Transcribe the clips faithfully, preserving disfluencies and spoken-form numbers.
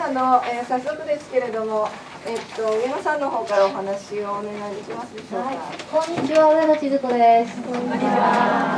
あの、えー、早速ですけれども、えっと上野さんの方からお話をお願いできますでしょうか。はい、 こんにちは、上野千鶴子です。 こんにちは。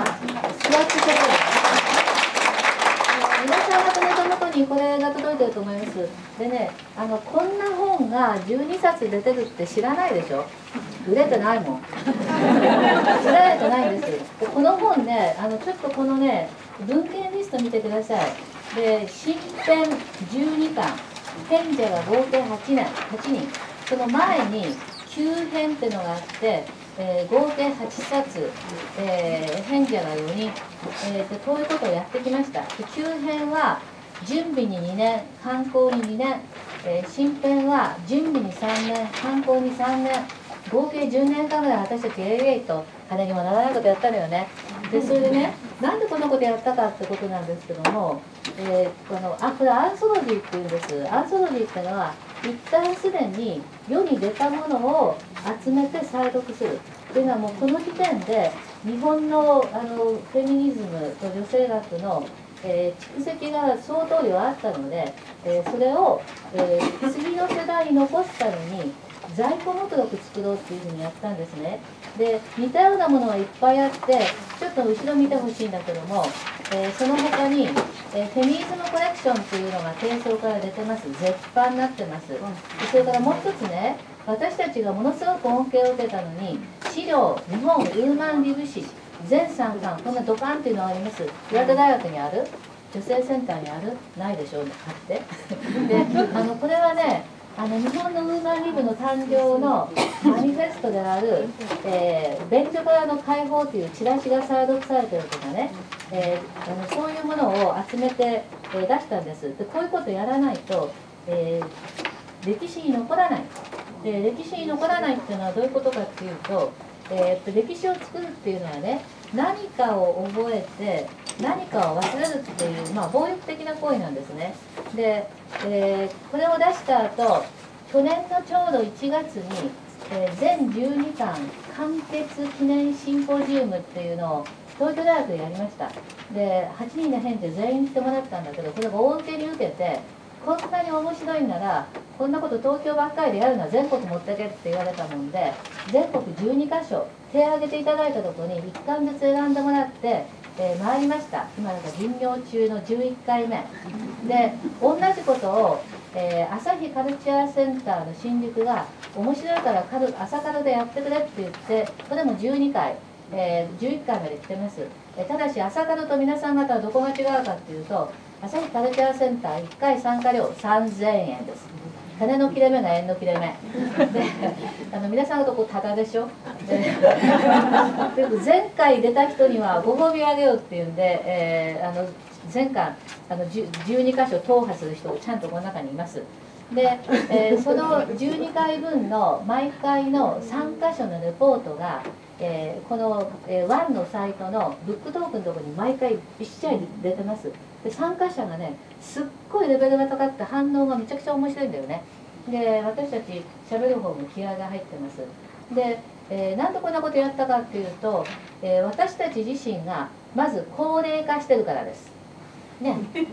皆さん方の手元にこれが届いてると思います。でね、あのこんな本がじゅうにさつ出てるって知らないでしょ。売れてないもん。売られてないんです。でこの本ね、あのちょっとこのね文献リスト見てください。で、新編じゅうにかん、編者が合計はちねん、はちにん。その前にきゅう編っていうのがあって、えー、合計はちさつ、えー、編者がよにん、えー、でこういうことをやってきました。できゅう編は準備ににねん、刊行ににねん、えー、新編は準備にさんねん、刊行にさんねん、合計じゅうねんかんぐらい私たちエーエーと金にもならないことやったのよね。でそれでね、なんでこんなことやったかってことなんですけども、えー、このあこれアンソロジーっていうんです。アンソロジーっていうのは一旦すでに世に出たものを集めて再読するっていうのは、もうこの時点で日本のあのフェミニズムと女性学の、えー、蓄積が相当量あったので、えー、それを、えー、次の世代に残すために在庫目録作ろうっていうふうにやったんですね。で似たようなものがいっぱいあって、ちょっと後ろ見てほしいんだけども、えー、その他に、えー、フェミニズムコレクションっていうのが提唱から出てます。絶版になってます。でそれからもう一つね、私たちがものすごく恩恵を受けたのに、資料日本ウーマンリブ誌全さんかん、こんなドカンっていうのがあります。岩手大学にある、女性センターにある、ないでしょうね、買ってであのこれはね、あの日本のウーマンリブの誕生のマニフェストである、えー、便所からの解放というチラシが再読されてるとかね、えー、あのそういうものを集めて、えー、出したんです。でこういうことやらないと、えー、歴史に残らない。で歴史に残らないっていうのはどういうことかっていうと、えー、歴史を作るっていうのはね、何かを覚えて何かを忘れるっていう、まあ、暴力的な行為なんですね。で、えー、これを出した後、去年のちょうどいちがつに、えー、全じゅうにかん完結記念シンポジウムっていうのを東京大学でやりました。ではちにんの編で全員来てもらったんだけど、これが大受けに受けて、こんなに面白いんならこんなこと東京ばっかりでやるのは全国持ってけって言われたもんで、全国じゅうにかしょ手を挙げていただいたところにいっかんずつ選んでもらって、えー、回りました。今なんか巡業中のじゅういっかいめで、同じことを、えー、朝日カルチャーセンターの新宿が面白いからカル朝カルでやってくれって言って、これもじゅうにかい、えー、じゅういっかいまで来てます。えー、ただし朝カルと皆さん方はどこが違うかっていうと、朝日カルチャーセンターいっかい参加料さんぜんえんです。金の切れ目が円の切れ目で、あの皆さんのとこタダでしょ。で前回出た人にはご褒美あげようっていうんで、えー、あの前回あのじゅうにかしょ踏破する人ちゃんとこの中にいます。で、えー、そのじゅうにかいぶんの毎回のさんかしょのレポートが、えー、この、えー、ワンのサイトのブックトークのところに毎回びっしゃり出てます。で参加者がね、すっごいレベルが高くて反応がめちゃくちゃ面白いんだよね。で私たち喋る方も気合が入ってます。で、えー、なんでこんなことやったかっていうと、えー、私たち自身がまず高齢化してるからです。ね、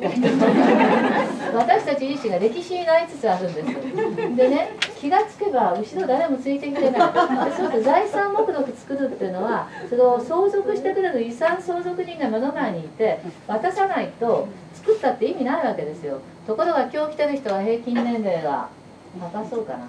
私たち自身が歴史になりつつあるんです。でね、気がつけば後ろ誰もついてきてない。でそうすると財産目録作るっていうのは、それを相続してくれる遺産相続人が目の前にいて渡さないと作ったって意味ないわけですよ。ところが今日来てる人は平均年齢が高そうかな。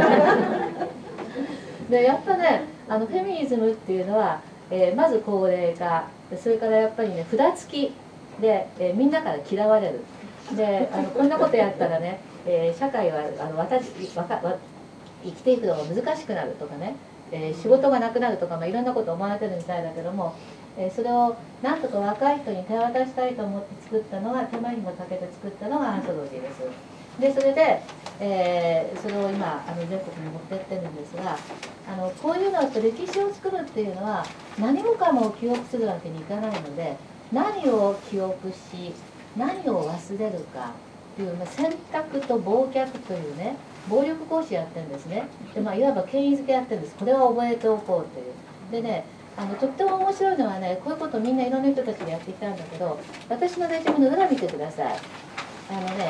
でやっぱね、あのフェミニズムっていうのは、えー、まず高齢化、それからやっぱりね札付きで、えー、みんなから嫌われる。であのこんなことやったらね、えー、社会はあの私わかわ生きていくのが難しくなるとかね、えー、仕事がなくなるとか、まあ、いろんなこと思われてるみたいだけども、えー、それをなんとか若い人に手渡したいと思って作ったのが、手間にもかけて作ったのがアンソロジーです。でそれで、えー、それを今あの全国に持ってってるんですが、あのこういうのって歴史を作るっていうのは何もかも記憶するわけにいかないので、何を記憶し何を忘れるかっていう、まあ、選択と忘却というね暴力行使やってるんですね。で、まあ、いわば権威づけやってるんです。これは覚えておこうという。でね、あのとっても面白いのはね、こういうことをみんないろんな人たちがやってきたんだけど、私のレジュメの裏見てください。あのね、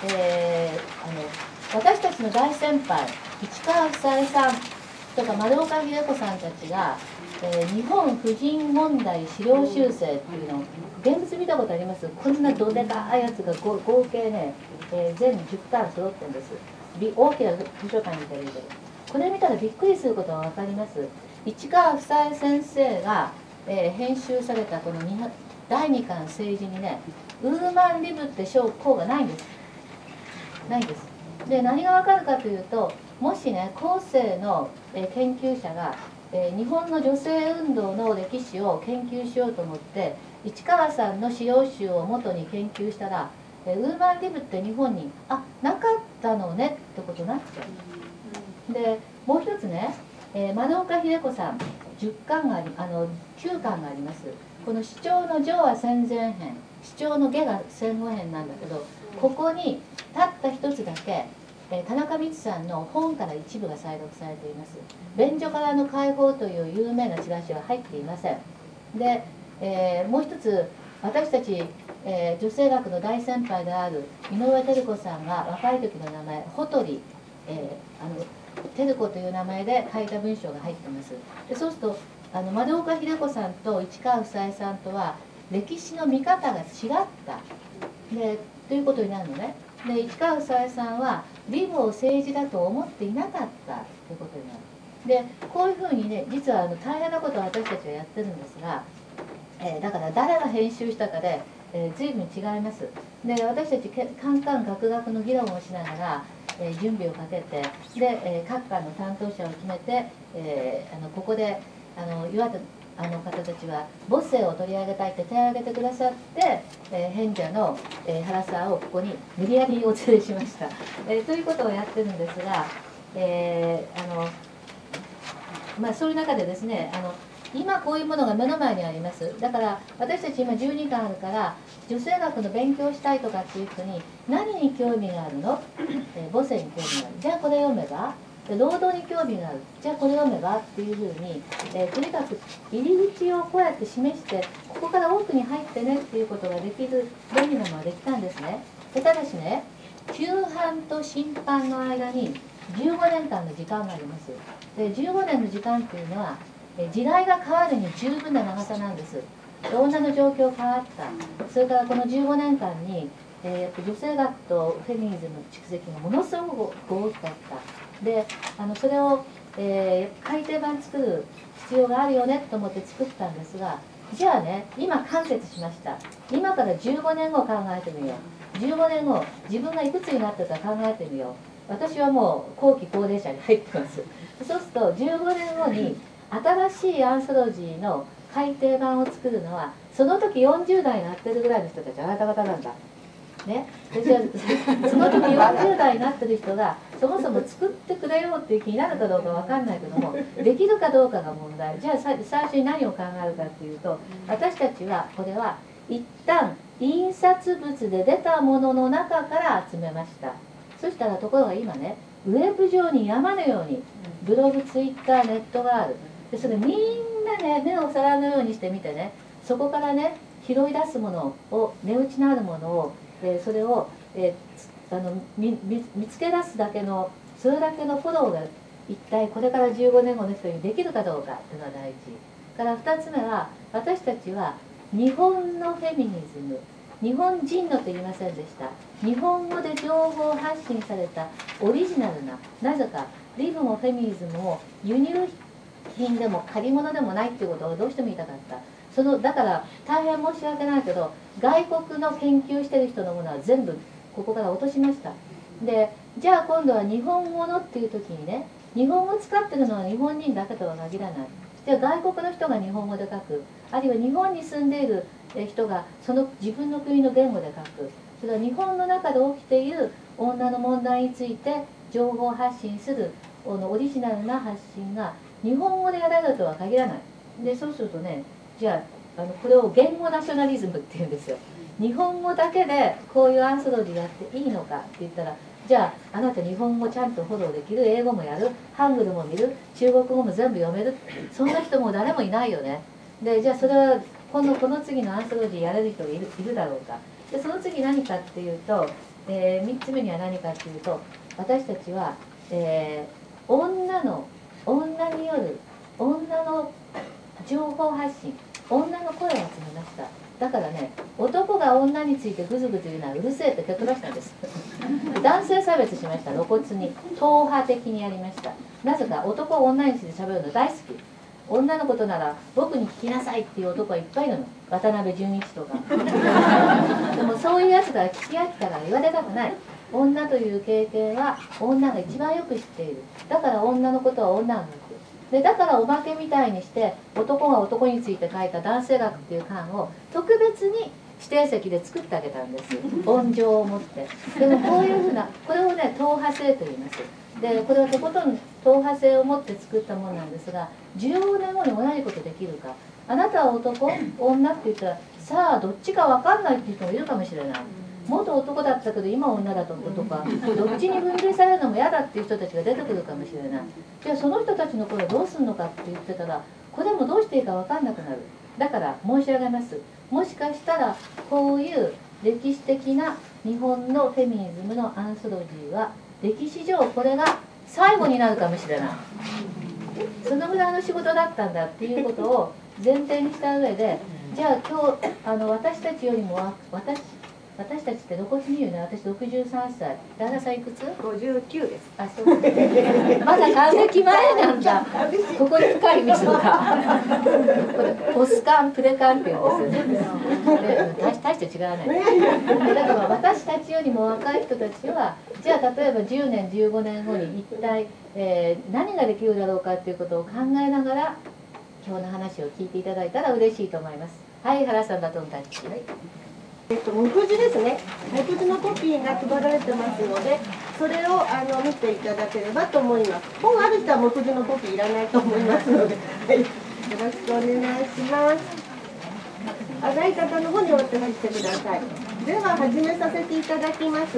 えー、あの私たちの大先輩市川房枝さんとか丸岡秀子さんたちが、えー、日本婦人問題資料修正っていうのを現物見たことあります？こんなどでかいやつが合計ね、えー、全じゅっかん揃ってるんです。大きな図書館にいたらいいけど、これ見たらびっくりすることが分かります。市川房枝先生が、えー、編集されたこのだいにかん政治にね、ウーマンリブって章項がないんです。ないんです。で、何が分かるかというと、もしね、後世の、えー、研究者が、えー、日本の女性運動の歴史を研究しようと思って市川さんの資料集を元に研究したら、えー、ウーマンリブって日本にあなかったのねってことになっちゃう。で、もう一つね、えー、丸岡秀子さんじゅっかんがありあのきゅうかんがあります。この主張の上は戦前編、主張の下が戦後編なんだけど、ここにたった一つだけ、えー、田中光さんの本から一部が再録されています。便所からの解放という有名なチラシは入っていません。で、えー、もう一つ私たち、えー、女性学の大先輩である井上照子さんが若い時の名前ほとり、えー、あの照子という名前で書いた文章が入っています。でそうするとあの丸岡秀子さんと市川房枝さんとは歴史の見方が違ったでということになるのね。で市川房枝さんはリブを政治だと思っていなかったということになる。でこういうふうにね、実はあの大変なことを私たちはやってるんですが、えー、だから誰が編集したかで、えー、随分違います。で私たちカンカン学学の議論をしながら、えー、準備をかけてで、えー、各館の担当者を決めて、えー、あのここであの岩手あの方たちは母性を取り上げたいって手を挙げてくださって、えー、変者の、えー、原さんをここに無理やりお連れしました、えー、ということをやってるんですが、えー、あのまあそういう中でですね、あの今こういうものが目の前にあります。だから私たち今じゅうにかんあるから女性学の勉強したいとかっていう人に何に興味があるの、えー、母性に興味がある、じゃあこれ読めば、労働に興味がある、じゃあこれ読めばっていうふうに、えー、とにかく入り口をこうやって示してここから奥に入ってねっていうことができる便利なものができたんですね。でただしね、旧版と新版の間にじゅうごねんかんの時間があります。でじゅうごねんの時間っていうのは時代が変わるに十分な長さなんです。女の状況変わった、それからこのじゅうごねんかんに、えー、女性学とフェミニズムの蓄積がものすごく大きかった。であのそれを、えー、改訂版作る必要があるよねと思って作ったんですが、じゃあね今完結しました。今からじゅうごねんご考えてみよう。じゅうごねんご自分がいくつになってたか考えてみよう。私はもう後期高齢者に入ってます。そうするとじゅうごねんごに新しいアンソロジーの改訂版を作るのはその時よんじゅうだいになってるぐらいの人たちあなた方なんだ。ね、でじゃあその時よんじゅうだいになってる人がそもそも作ってくれようっていう気になるかどうかわかんないけども、できるかどうかが問題。じゃあ最初に何を考えるかっていうと、私たちはこれは一旦印刷物で出たものの中から集めました。そしたらところが今ね、ウェブ上に山のようにブログ、ツイッター、ネットがある。でそれみんなね目を皿のようにしてみてね、そこからね拾い出すものを、値打ちのあるものを、えー、それを、えー、あの 見, 見, 見つけ出すだけのそれだけのフォローが一体これからじゅうごねんごの人にできるかどうかというのが大事からふたつめは、私たちは日本のフェミニズム、日本人のと言いませんでした。日本語で情報発信されたオリジナルな、なぜかリブもフェミニズムを輸入品でも借り物でもないっていうことをどうしても言いたかった。そのだから大変申し訳ないけど、外国の研究してる人のものは全部ここから落としました。でじゃあ今度は日本語のっていう時にね、日本語使ってるのは日本人だけとは限らない。じゃあ外国の人が日本語で書く、あるいは日本に住んでいる人がその自分の国の言語で書く、それは日本の中で起きている女の問題について情報発信するオリジナルな発信が日本語でやられるとは限らない。でそうするとね、じゃあ、あのこれを言語ナショナリズムっていうんですよ。日本語だけでこういうアンソロジーやっていいのかって言ったら、じゃああなた日本語ちゃんとフォローできる、英語もやる、ハングルも見る、中国語も全部読める、そんな人も誰もいないよね。でじゃあそれはこのこの次のアンソロジーやれる人がいるいるだろうか。でその次何かっていうと、 えー、みっつめには何かっていうと、私たちは、えー、女の女による女の情報発信、女の声を集めました。だからね、男が女についてぐずぐず言うのはうるせえって蹴飛ばしたんです。男性差別しました。露骨に党派的にやりました。なぜか男は女について喋るの大好き。女のことなら僕に聞きなさいっていう男はいっぱいいるの。渡辺淳一とか。でもそういうやつが聞き飽きたら言われたくない。女という経験は女が一番よく知っている。だから女のことは女が書く。でだからおまけみたいにして男が男について書いた男性学っていう巻を特別に指定席で作ってあげたんです。温情を持って。でもこういうふうなこれをね党派性と言います。でこれはとことん党派性を持って作ったものなんですが、じゅうごねんごに同じことできるか。あなたは男女って言ったらさあどっちか分かんないっていう人もいるかもしれない。元男だったけど今女だととか、どっちに分類されるのも嫌だっていう人たちが出てくるかもしれない。じゃあその人たちの声をどうするのかって言ってたら、これもどうしていいか分かんなくなる。だから申し上げます。もしかしたらこういう歴史的な日本のフェミニズムのアンソロジーは歴史上これが最後になるかもしれない。そのぐらいの仕事だったんだっていうことを前提にした上で、じゃあ今日あの私たちよりも私私たちって露骨に言うね。私ろくじゅうさんさい。旦那さんいくつ？ ごじゅうきゅうです。 あ、そうですね。まだ還暦前なんだ。ここに深い水が。これポスカンプレカンって言うんですよね。大大して違わない。だから私たちよりも若い人たちは、じゃあ例えばじゅうねんじゅうごねんごに一体、えー、何ができるだろうかっていうことを考えながら今日の話を聞いていただいたら嬉しいと思います。はい、原さんバトンタッチ。はい。 えっと、目次ですね。目次のコピーが配られてますので、それをあの見ていただければと思います。本ある人は目次のコピーいらないと思いますので、はい、よろしくお願いします。あ、ない方の方にお手紙してください。では始めさせていただきます。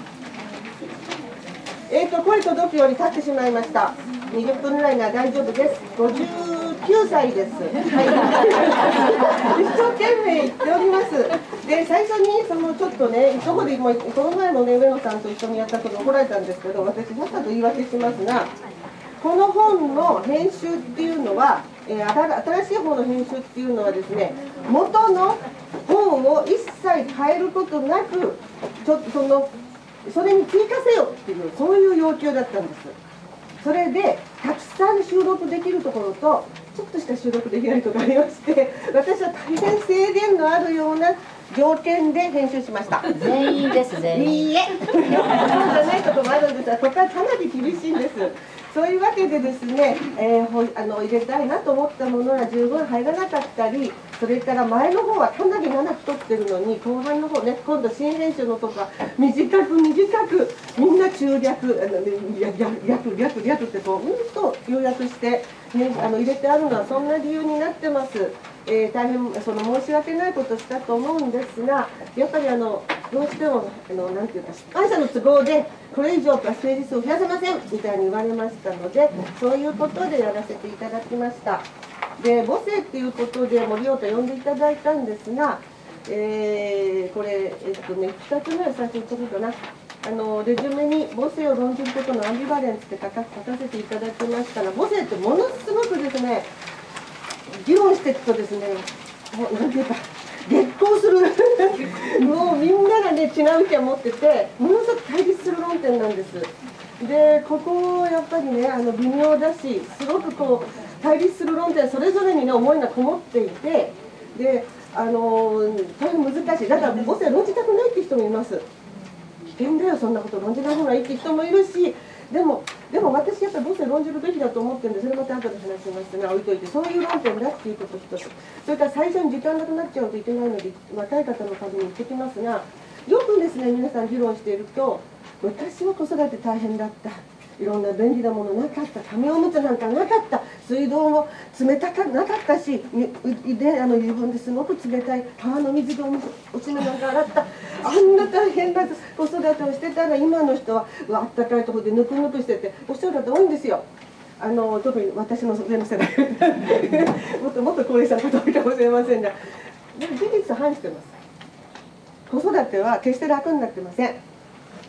えっと、声届くように立ってしまいました。にじゅっぷんぐらいなら大丈夫です。ごじゅうきゅうさいです。はい、一生懸命言っております。で、最初にそのちょっとね、どこでもこの前もね、上野さんと一緒にやったこと怒られたんですけど、私だったと言い訳しますが、この本の編集っていうのは、えー、新しい本の編集っていうのはですね、元の本を一切変えることなく、ちょっとそのそれに追加せよっていうそういう要求だったんです。それでたくさん収録できるところとちょっとした収録できないところがありまして、私は大変制限のあるような条件で編集しました。 全員です全員。 いいえ、そうじゃないところもあるんですが、ここはかなり厳しいんです。そういうわけでですね、えー、あの入れたいなと思ったものが十分入らなかったり、それから前の方はかなり長く太ってるのに、後半の方ね、今度新編集のとか短く短くみんな中略、あの略略略ってこううんと要約して、ね、あの入れてあるのはそんな理由になってます。えー、大変その申し訳ないことをしたと思うんですが、やっぱりあのどうしてもあのなんていうか出版社の都合でこれ以上ページ数を増やせませんみたいに言われましたので、そういうことでやらせていただきました。で母性っていうことで森太呼んでいただいたんですが、えー、これえっとねふたつめは最初に言ったことかな。あのレジュメに母性を論じることのアンビバレンスって書か書かせていただきましたら、母性ってものすごくですね議論していくとですね、もうなんていうか激高するもうみんながね違う意見を持ってて、ものすごく対立する論点なんです。でここやっぱりねあの微妙だし、すごくこう対立する論点それぞれにね思いがこもっていて、であの大変難しい。だから母性論じたくないって人もいます。危険だよそんなこと論じない方がいいって人もいるし、でもでも私やっぱり母性論じるべきだと思ってるんで、それまた後で話しますが置いといて、そういう論点だっていうこと一つ、それから最初に時間なくなっちゃうといけないので若い方のために言ってきますが、よくですね皆さん議論していると、私は子育て大変だった、いろんな便利なものなかった、紙おむつなんかなかった、水道も冷たくなかったし、であの自分ですごく冷たい川の水でおしめなんか洗った、あんな大変な子育てをしてたら今の人はあったかいところでぬくぬくしてておっしゃる方多いんですよ。あの特に私の上の世代もっともっと高齢者の方多いかもしれませんが、でも事実反してます。子育ては決して楽になってません。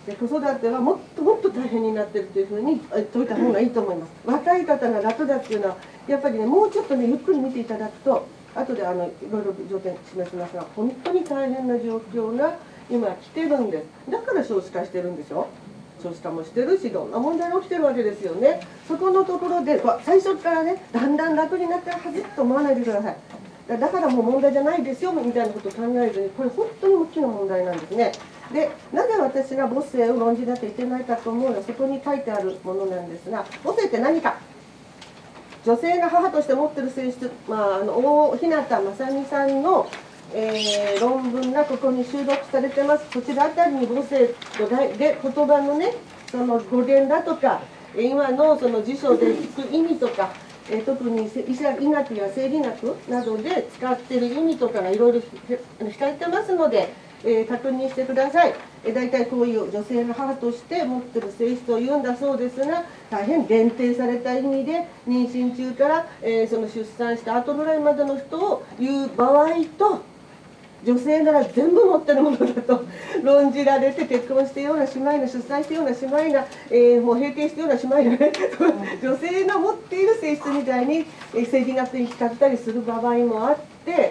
で子育てはもっともっと大変になってるというふうに解いた方がいいと思います。若い方が楽だっていうのはやっぱりね、もうちょっとねゆっくり見ていただくと、後であのいろいろ条件示しますが、本当に大変な状況が今来てるんです。だから少子化してるんでしょ。少子化もしてるし、いろんな問題が起きてるわけですよね。そこのところで最初からね、だんだん楽になったはずと思わないでください。だからもう問題じゃないですよみたいなことを考えずに、これ本当に大きな問題なんですね。で、なぜ私が母性を論じなきゃいけないかと思うのは、そこに書いてあるものなんですが、母性って何か。女性が母として持っている性質、まあ、あの大日向雅美さんの、えー、論文がここに収録されてます。こちらあたりに母性とで言葉のね、その語源だとか、今のその辞書で聞く意味とか、えー、特に医者医学や生理学などで使っている意味とかがいろいろ控えてますので、えー、確認してください。えー、大体こういう女性の母として持っている性質を言うんだそうですが、大変限定された意味で妊娠中から、えー、その出産した後ぐらいまでの人を言う場合と、女性なら全部持ってるものだと論じられて、結婚してような姉妹の出産してような姉妹な、えー、もう閉経してような姉妹のね女性の持っている性質みたいに生理学に使ったりする場合もあって、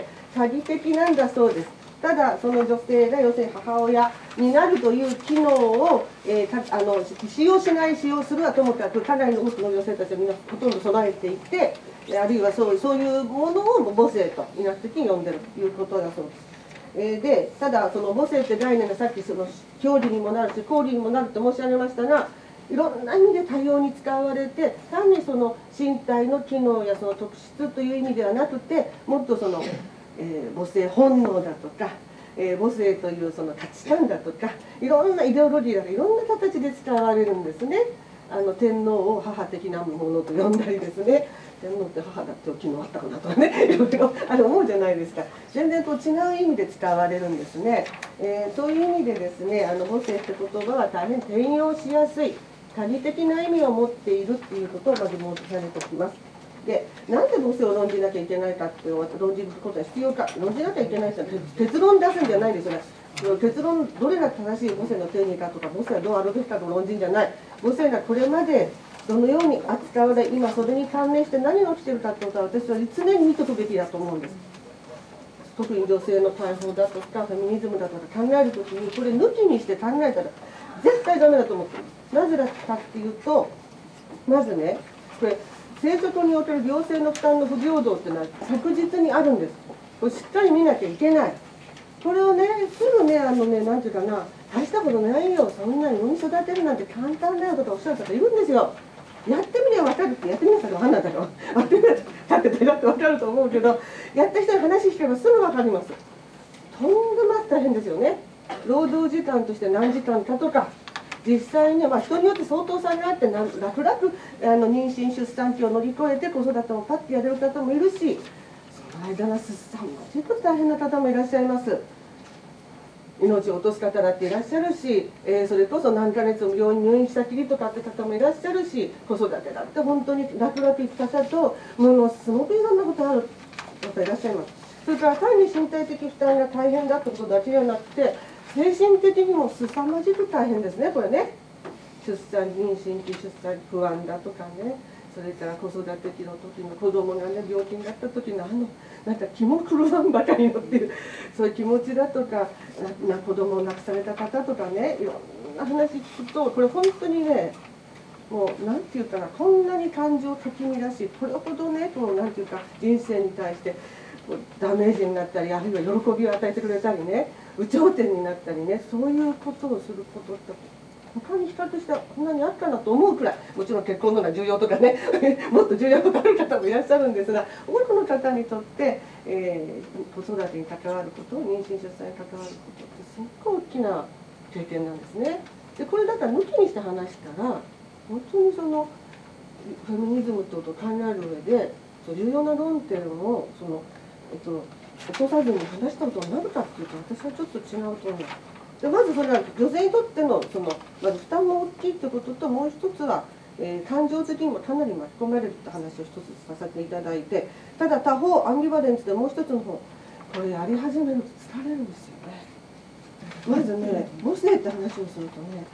詐欺的なんだそうです。ただその女性が要するに母親になるという機能を、えー、たあの使用しない使用するはともかく、かなりの多くの女性たちはみんなほとんど備えていて、あるいはそういうそういうものを母性と医学的に呼んでるということだそうです。えー、でただその母性って概念がさっきその教理にもなるし公理にもなると申し上げましたが、いろんな意味で多様に使われて、単にその身体の機能やその特質という意味ではなくて、もっとそのえー、母性本能だとか、えー、母性というその価値観だとか、いろんなイデオロギーだとかいろんな形で使われるんですね。あの天皇を母的なものと呼んだりですね、天皇って母だって昨日あったかなとかね、いろいろあれ思うじゃないですか。全然こう違う意味で使われるんですね。えー、そういう意味でですね、あの母性って言葉は大変転用しやすい、多義的な意味を持っているっていうことをまず申し上げておきます。で、なんで母性を論じなきゃいけないかっていうのは、論じることは必要か、論じなきゃいけない人は結論出すんじゃないですよね。結論、どれが正しい母性の定義かとか、母性はどうあるべきかの論じんじゃない。母性がこれまでどのように扱われ、今それに関連して何が起きてるかってことは、私は常に見ておくべきだと思うんです。特に女性の解放だとか、フェミニズムだとか考えるときに、これ抜きにして考えたら、絶対ダメだと思ってる。なぜだかっていうと、まずね、これ、生殖における両性の負担の不平等っていうのは確実にあるんです。これしっかり見なきゃいけない。これをね、すぐね、あのね、なんていうかな、大したことないよ、そんなに産み育てるなんて簡単だよとかおっしゃる方いるんですよ。やってみれば分かるって、やってみなさい分かんないだろう。やってみなさいって分かると思うけど、やった人に話聞けばすぐ分かります。とんでもなく大変ですよね。労働時間として何時間かとか。実際に、まあ、人によって相当差があって楽々あの妊娠出産期を乗り越えて子育てもパッとやれる方もいるし、その間が出産も結構大変な方もいらっしゃいます。命を落とす方だっていらっしゃるし、えー、それこそ何ヶ月も病院に入院したきりとかって方もいらっしゃるし、子育てだって本当に楽々いく方とものすごくいろんなことある方いらっしゃいます。それから単に身体的負担が大変だってことだけではなくて、精神的にも凄まじく大変ですね、これね。出産、妊娠期、出産不安だとかね、それから子育て期の時の子供がね、病気になった時のあの、なんか気も狂わんばかりのっていう、そういう気持ちだとか、な子供を亡くされた方とかね、いろんな話聞くと、これ本当にね、もうなんていうかな、こんなに感情かき乱し、これほどね、こうなんていうか、人生に対してダメージになったり、あるいは喜びを与えてくれたりね、有頂天になったりね、そういうことをすることって他に比較したらこんなにあったなと思うくらい、もちろん結婚のが重要とかねもっと重要とある方もいらっしゃるんですが、多くの方にとって、えー、子育てに関わること、妊娠出産に関わることってすごく大きな経験なんですね。でこれだから抜きにして話したら、本当にそのフェミニズム等々考える上で重要な論点をその、えっと、落とさずに話したことになるかっていうと、私はちょっと違うと思う。でまずそれは女性にとってのその、まず負担も大きいということと、もう一つは、えー、感情的にもかなり巻き込まれるって話を一つさせていただいて、ただ他方アンビバレンスでもう一つの方、これやり始めると疲れるんですよね。まずね、母性って話をするとね、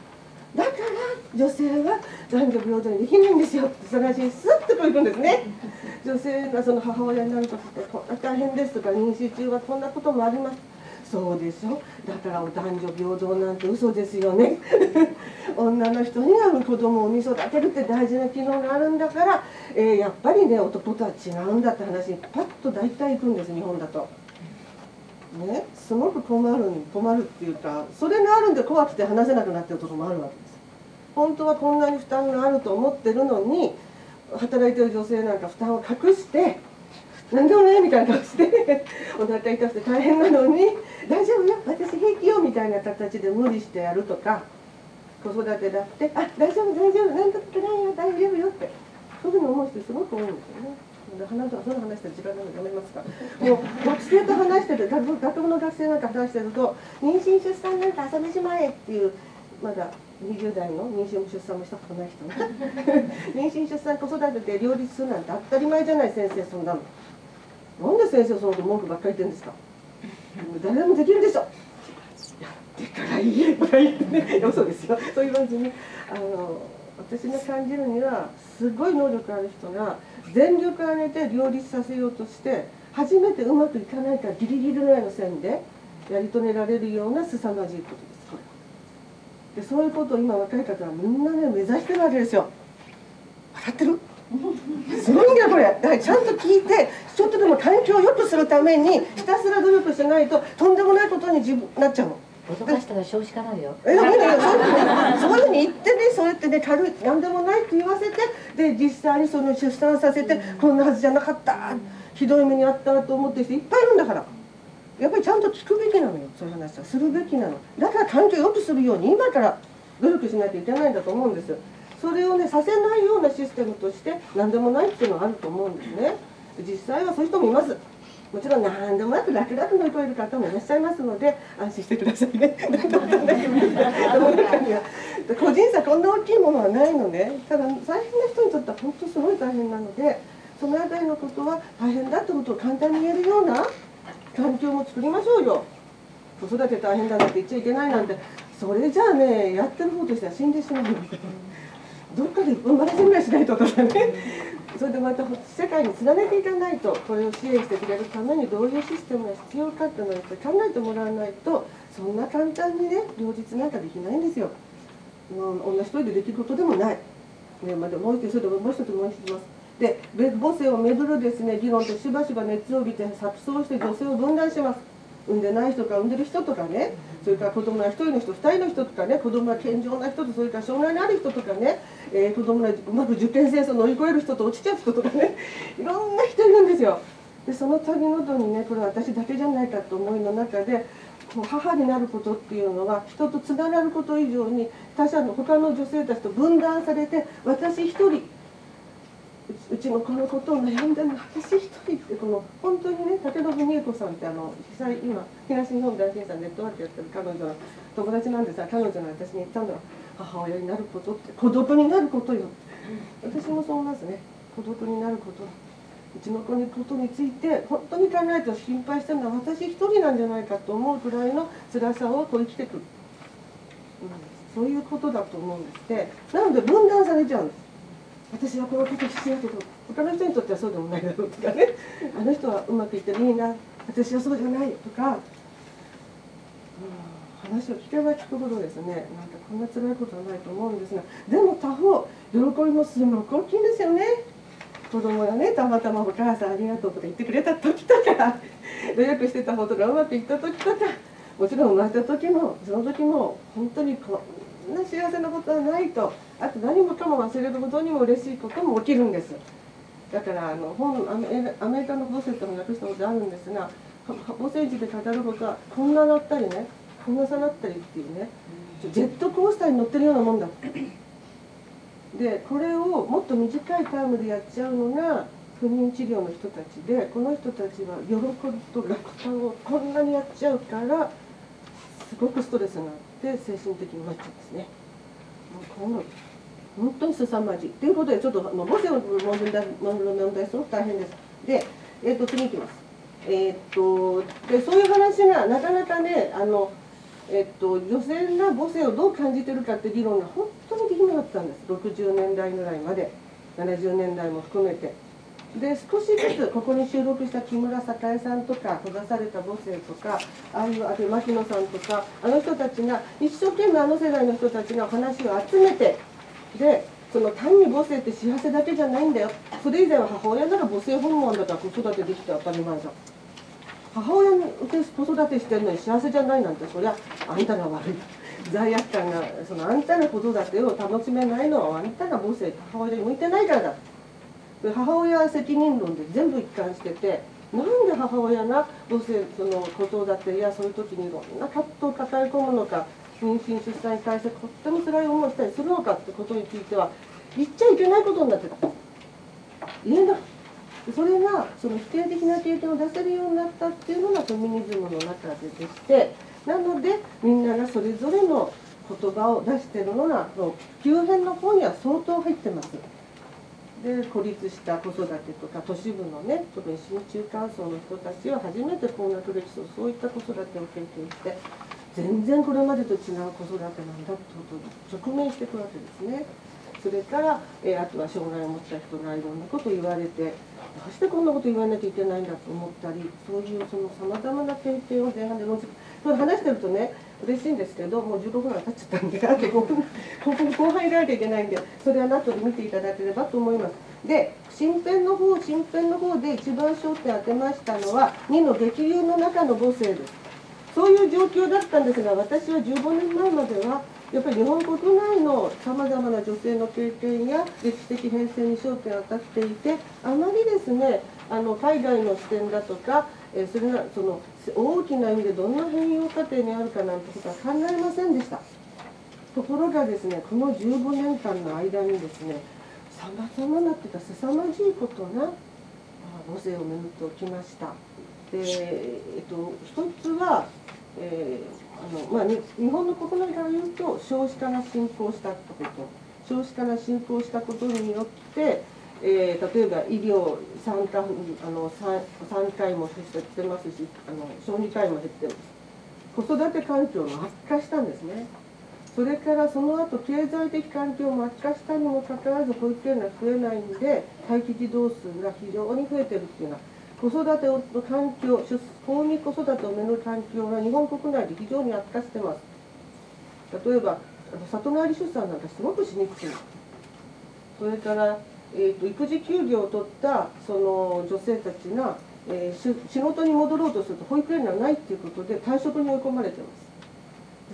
だから女性は男女平等にできないんですよってその話にスッとこういくんですね。女性がその母親になる時ってこんな大変ですとか、妊娠中はこんなこともあります。そうでしょ。だから男女平等なんて嘘ですよね。女の人には子供を産み育てるって大事な機能があるんだから、えー、やっぱりね男とは違うんだって話にパッと大体いくんです、日本だと。ね、すごく困る困るっていうか、それがあるんで怖くて話せなくなってるところもあるわけです。本当はこんなに負担があると思ってるのに、働いてる女性なんか負担を隠して何でもないみたいな顔してお腹痛くて大変なのに大丈夫よ私平気よみたいな形で無理してやるとか、子育てだってあ大丈夫大丈夫何とかないよ大丈夫よってそういうふうに思う人すごく多いんですよね。話その話したら時間なのでやめますか。もう学生と話してて、学部の学生なんか話してると妊娠出産なんか遊びじまえっていう、まだにじゅう代の妊娠も出産もしたことない人が妊娠出産子育てで両立するなんて当たり前じゃない先生、そんなの。なんで先生そのこと文句ばっかり言ってるんですか。誰でもできるでしょ。やってから言えばいいね。嘘ですよ。そう言わずに、あの私が感じるにはすごい能力ある人が全力を挙げて両立させようとして初めてうまくいかないからギリギリぐらいの線でやり遂げられるような凄まじいことです。これでそういうことを今若い方はみんなね目指してるわけですよ。笑ってるすごいんだよこれ。だからちゃんと聞いてちょっとでも環境を良くするためにひたすら努力しないととんでもないことに自分なっちゃうの。 脅かしたら少子化なるよ。 え、そういうふうに言ってね、そうやってね、軽い、なんでもないって言わせて、で、実際にその出産させて、こんなはずじゃなかった、ひどい目にあったと思ってる人いっぱいいるんだから。やっぱりちゃんと聞くべきなのよ、そういう話は。するべきなの。だから環境を良くするように、今から努力しないといけないんだと思うんです。それをね、させないようなシステムとして、なんでもないっていうのはあると思うんですね。実際はそういう人もいます。もちろん何でもなく楽々乗り越える方もいらっしゃいますので安心してくださいね。個人差こんな大きいものはないのね。ただ大変な人にとっては本当すごい大変なので、そのあたりのことは大変だってことを簡単に言えるような環境も作りましょうよ。子育て大変だなんて言っちゃいけないなんて、それじゃあねやってる方としては死んでしまうので、どっかで生まれ死んだりしないとかね。それでまた世界につなげていかないと、これを支援してくれるためにどういうシステムが必要かっていうのを考えてもらわないと、そんな簡単にね両立なんかできないんですよ。もう女一人でできることでもない。ね、まだもう一つ、それでもう一つ申します。で、母性をめぐるですね議論としばしば熱を帯びて錯綜して女性を分断します。産んでない人か産んでる人とかね、それから子供がひとりの人ふたりの人とかね、子供が健常な人とそれから障害のある人とかね、えー、子供がうまく受験戦争を乗り越える人と落ちちゃう人とかね、いろんな人いるんですよ。でその度ごとにね、これは私だけじゃないかと思いの中で、こう母になることっていうのは人とつながること以上に他者の他の女性たちと分断されて、私一人うちのこのことを悩んでるの私一人って、この本当にね、武田文恵子さんってあの被災今東日本大震災ネットワークやってる彼女の友達なんですが、彼女が私に言ったのは母親になることって孤独になることよ。私もそう思いますね。孤独になること、うちの子のことについて本当に考えて心配してるのは私一人なんじゃないかと思うくらいの辛さをこう生きてくる、うん、そういうことだと思うんですね。なので分断されちゃうんです。私はこのこと必要だけど他の人にとってはそうでもないだろうとかね、あの人はうまくいってるいいな、私はそうじゃないとか、うん、話を聞けば聞くほどですね、なんかこんな辛いことはないと思うんですが、でも他方喜びもすごく大きいんですよね。子供がね、たまたまお母さんありがとうとか言ってくれた時とか努力してたことがうまくいった時とか、もちろん生まれた時もその時も本当にこんな幸せなことはないと、あと何もかも忘れることにも嬉しいことも起きるんです。だからあの本アメアメリカの母性ってのを訳したことあるんですが、母性児で語ることはこんななったりね、こんなさなったりっていうね、ジェットコースターに乗ってるようなもんだ。でこれをもっと短いタームでやっちゃうのが不妊治療の人たちで、この人たちは喜びと落胆をこんなにやっちゃうからすごくストレスがあって精神的になっちゃうんですね。もうこの本当に凄まじいということで、ちょっと母性の問題問題すごく大変です。で、えー、と次いきます。えー、っとでそういう話がなかなかね、あのえっと、女性が母性をどう感じてるかって議論が本当にできなかったんです。ろくじゅうねんだいぐらいまで、ななじゅうねんだいも含めて。で、少しずつここに収録した木村栄さんとか閉ざされた母性とか、ああいうあと牧野さんとか、あの人たちが一生懸命あの世代の人たちが話を集めて、でその単に母性って幸せだけじゃないんだよ、それ以前は母親なら母性ホルモンだから子育てできて当たり前じゃん、母親で子育てしてるのに幸せじゃないなんて、そりゃあんたが悪い、罪悪感が、そのあんたの子育てを楽しめないのはあんたが母性、母親に向いてないからだ、母親は責任論で全部一貫してて、なんで母親が母性、その子育てやそういう時にいろんな葛藤を抱え込むのか、妊娠出産に対してとっても辛い思いをしたりするのかってことについては言っちゃいけないことになってた、言えない。それがその否定的な経験を出せるようになったっていうのがフェミニズムの中ででして、なのでみんながそれぞれの言葉を出してるのが急変の本には相当入ってます。で孤立した子育てとか都市部のね、特に新中間層の人たちは初めて高学歴層、そういった子育てを経験して全然これまでと違う子育てなんだってことに直面していくわけですね。それから、えー、あとは障害を持った人がいろんなことを言われて、どうしてこんなこと言わなきゃいけないんだと思ったり、そういうそのさまざまな経験を前半で論じる、これ話してるとね嬉しいんですけど、もうじゅうごふんが経っちゃったんで、あとごふん、ここに後半入れなきゃいけないんで、それは後で見ていただければと思います。で、新編の方、新編の方で一番焦点当てましたのは、にの激流の中の母性です。そういう状況だったんですが、私はじゅうごねんまえまでは、やっぱり日本国内のさまざまな女性の経験や歴史的変遷に焦点を当たっていて、あまりですね、あの海外の視点だとか、えそれがその大きな意味でどんな変容過程にあるかなんてことは考えませんでした。ところがですね、このじゅうごねんかんの間にですね、さまざまなっていた凄まじいことが母性を巡って起きました。で、えっと、一つは、えーあのまあ、日本の国内から言うと少子化が進行したこと、少子化が進行したことによって、えー、例えば医療 3, かあの 3, 3回も減ってますし、あの小児科医も減ってます。子育て環境が悪化したんですね。それからその後経済的環境も悪化したにもかかわらず保育園が増えないんで待機児童数が非常に増えてるっていうのは、子育ての環境、公務子育てを巡る環境が日本国内で非常に悪化してます。例えば里帰り出産なんかすごくしにくい。それから、えー、と育児休業を取ったその女性たちが、えー、仕事に戻ろうとすると保育園がないっていうことで退職に追い込まれてます。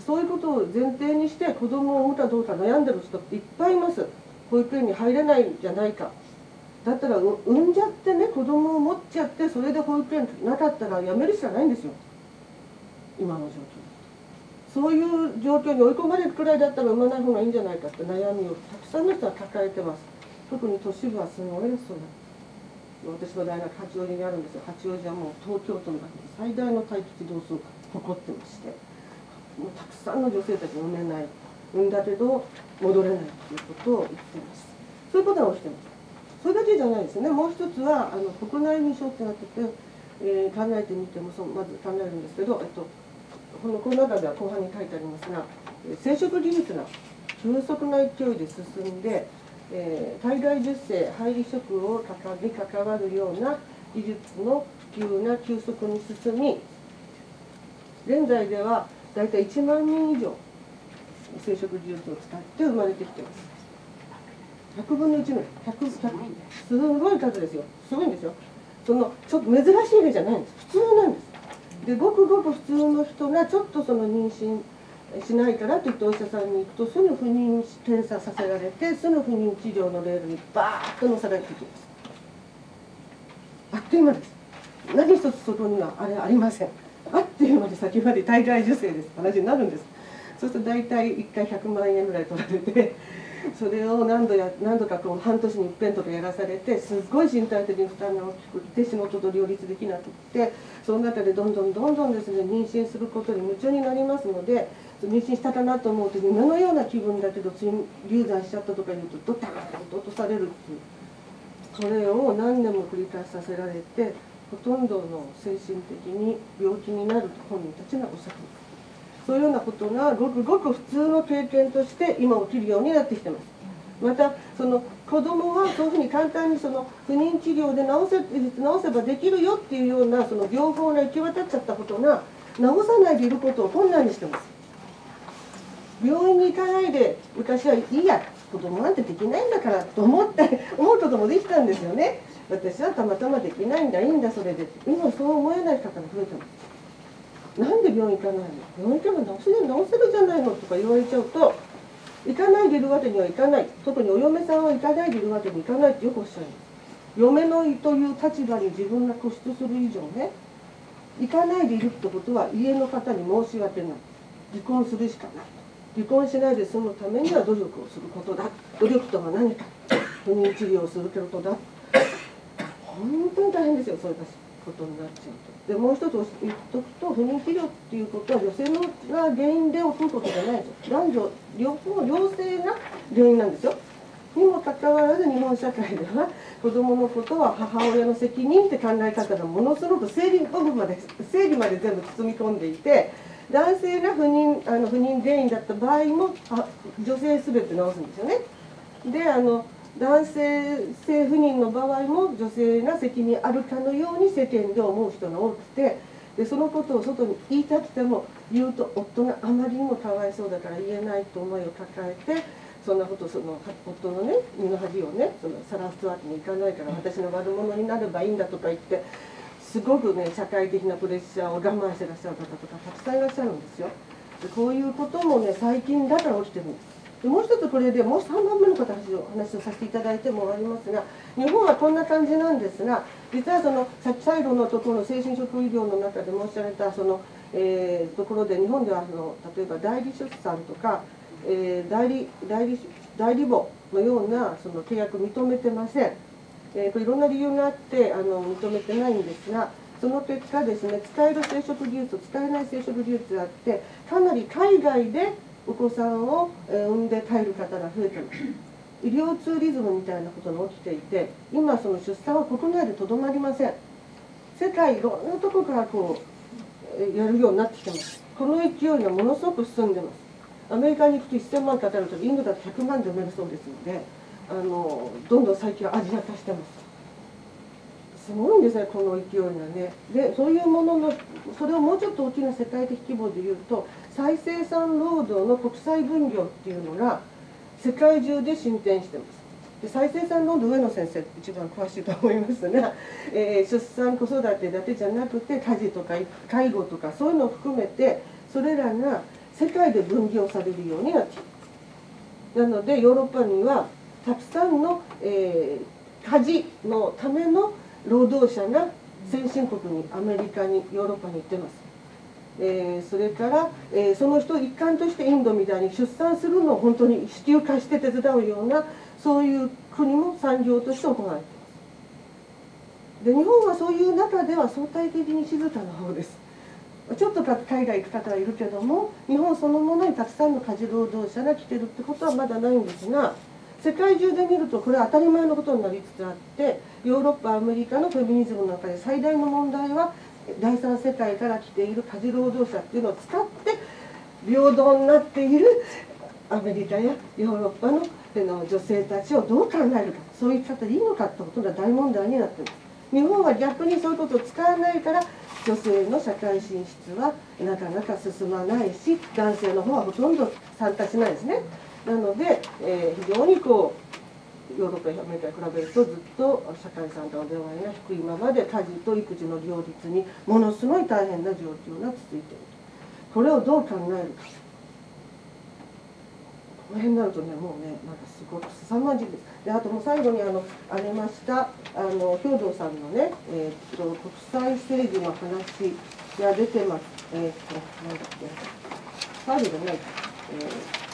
そういうことを前提にして子供を産むかどうか悩んでる人っていっぱいいます。保育園に入れないんじゃないか。だったら産んじゃってね、子供を持っちゃって、それで保育園なかったら辞めるしかないんですよ、今の状況。そういう状況に追い込まれるくらいだったら産まない方がいいんじゃないかって悩みをたくさんの人は抱えてます。特に都市部はすごいです。それ私の大学八王子にあるんですが、八王子はもう東京都の中で最大の待機児童数を誇ってまして、もうたくさんの女性たちが産めない、産んだけど戻れないということを言ってます。そういうことが起きてます。それだけじゃないですね。もう一つはあの国内に焦点を当てて、えー、考えてみてもそまず考えるんですけど、えっと、このこの中では後半に書いてありますが、生殖技術が急速な勢いで進んで、えー、体外受精、胚離植をに関わるような技術の普及が急速に進み、現在ではだいたいいちまんにん以上生殖技術を使って生まれてきています。ひゃくぶんのいちのひゃく、ひゃく、すごい数ですよ。すごいんですよ。そのちょっと珍しい例じゃないんです。普通なんです。で、ごくごく普通の人がちょっとその妊娠しないからといってお医者さんに行くと、すぐ不妊検査させられて、すぐ不妊治療のレールにバーッと乗せられていきます。あっという間です。何一つそこにはあれありません。あっという間で先まで体外受精です話になるんです。そうすると大体いっかいひゃくまんえんぐらい取られて、それを何度や何度かこう半年に一遍とかやらされて、すっごい身体的に負担が大きくて仕事と両立できなくって、その中でどんどんどんどんですね妊娠することに夢中になりますので、妊娠したかなと思うと夢のような気分だけど流産しちゃったとか言うとドタンと落とされるっていう、それを何年も繰り返させられて、ほとんどの精神的に病気になると本人たちがおっしゃっています。 そういうようなことがごくごく普通の経験として今起きるようになってきてます。またその子供はそういうふうに簡単にその不妊治療で治せ、治せばできるよっていうようなその情報が行き渡っちゃったことが治さないでいることを困難にしてます。病院に行かないで私はいいや、子供なんてできないんだからと思って思うこともできたんですよね。私はたまたまできないんだ、いいんだそれで。今そう思えない方が増えてます。なんで病院行かないの、病院行けば治せる、治せるじゃないのとか言われちゃうと、行かないでいるわけにはいかない、特にお嫁さんは行かないでいるわけにいかないってよくおっしゃいます。嫁のいという立場に自分が固執する以上ね、行かないでいるってことは家の方に申し訳ない、離婚するしかない、離婚しないで済むためには努力をすることだ、努力とは何か、不妊治療をすることだ。本当に大変ですよ、そういうことになっちゃうと。でもう一つ言っとくと、不妊治療っていうことは女性のが原因で起こることじゃないですよ。男女両方良性な原因なんですよ。にもかかわらず日本社会では子どものことは母親の責任って考え方がものすごく生理部分まで生理まで全部包み込んでいて、男性が不妊あの不妊原因だった場合もあ女性すべて治すんですよね。であの男性性不妊の場合も女性が責任あるかのように世間で思う人が多くて、でそのことを外に言いたくても言うと夫があまりにもかわいそうだから言えないと思いを抱えて、そんなことその夫のね身の恥をねその晒すわけにいかないから私の悪者になればいいんだとか言って、すごくね社会的なプレッシャーを我慢してらっしゃる方とかたくさんいらっしゃるんですよ。でこういうこともね最近だから起きてるんです。でもう一つこれでもうさんばんめの方話を話をさせていただいても終わりますが、日本はこんな感じなんですが、実はその最後のところの精神職医療の中で申し上げたその、えー、ところで日本ではその例えば代理出産とか、えー、代理代理代理母のようなその契約認めてません。えー、これいろんな理由があってあの認めてないんですが、その結果ですね、使える生殖技術と使えない生殖技術があって、かなり海外でお子さんを産んで帰る方が増えています。医療ツーリズムみたいなことが起きていて、今その出産は国内でとどまりません。世界いろんなところからこうやるようになってきてます。この勢いがものすごく進んでます。アメリカに行くとせんまんかかるとインドだとひゃくまんで埋めるそうですので、あのどんどん最近はアジア化してます。すごいんですね、この勢いがね。でそういうもののそれをもうちょっと大きな世界的規模で言うと、再生産労働の国際分業っていうのが世界中で進展してます。で再生産労働、上野先生一番詳しいと思いますが、えー、出産子育てだけじゃなくて家事とか介護とかそういうのを含めてそれらが世界で分業されるようになっている。なのでヨーロッパにはたくさんの、えー、家事のための労働者が先進国にアメリカにヨーロッパに行ってます。えー、それから、えー、その人一環としてインドみたいに出産するのを本当に支給化して手伝うようなそういう国も産業として行われています。で日本はそういう中では相対的に静かな方です。ちょっと海外行く方はいるけども、日本そのものにたくさんの家事労働者が来てるってことはまだないんですが、世界中で見るとこれは当たり前のことになりつつあって、ヨーロッパアメリカのフェミニズムの中で最大の問題は第三世界から来ている家事労働者っていうのを使って平等になっているアメリカやヨーロッパの女性たちをどう考えるか、そういう生き方でいいのかってことが大問題になっています。日本は逆にそういうことを使わないから女性の社会進出はなかなか進まないし、男性の方はほとんど参加しないですね。なので、えー、非常にこうヨーロッパやアメリカに比べるとずっと社会参加の度合いが低いままで家事と育児の両立にものすごい大変な状況が続いている。これをどう考えるか。この辺になるとね、もうね、なんかすごく凄まじいです。で、あともう最後にあのありましたあの兵藤さんのね、えー、っと国際政治の話が出てます。えー、っとなんだっけ、ファイルがない。えー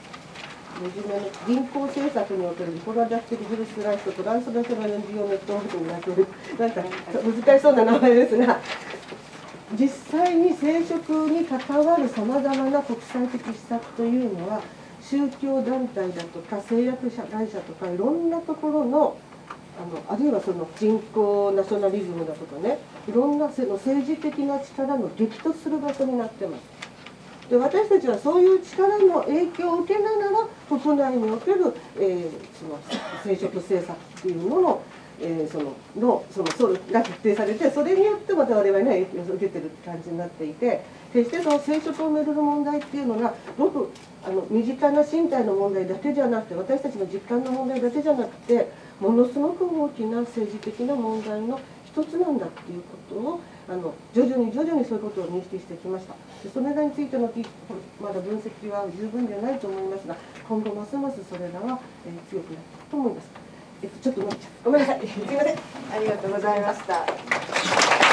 銀行政策におけるリプロダクティブ・ヘルス・ライフとトランスナショナル・エヌジーオーネットワークになっている、なんか難しそうな名前ですが、実際に生殖に関わるさまざまな国際的施策というのは、宗教団体だとか製薬会社とかいろんなところの、あのあるいはその人口ナショナリズムだとかね、いろんな政治的な力の激突する場所になってます。 で私たちはそういう力の影響を受けながら国内における、えー、その生殖政策っていうものを、えー、そののそのそうが決定されて、それによってまた我々には影響を受けてるって感じになっていて、決してその生殖をめぐる問題っていうのがごくあの身近な身体の問題だけじゃなくて、私たちの実感の問題だけじゃなくて、ものすごく大きな政治的な問題の一つなんだっていうことをあの徐々に徐々にそういうことを認識してきました。でそれらについてのまだ分析は十分ではないと思いますが、今後ますますそれらは、えー、強くなっていくと思います。えっと、ちょっと伸びちゃう。ごめんなさい。すいません。 ありがとうございました。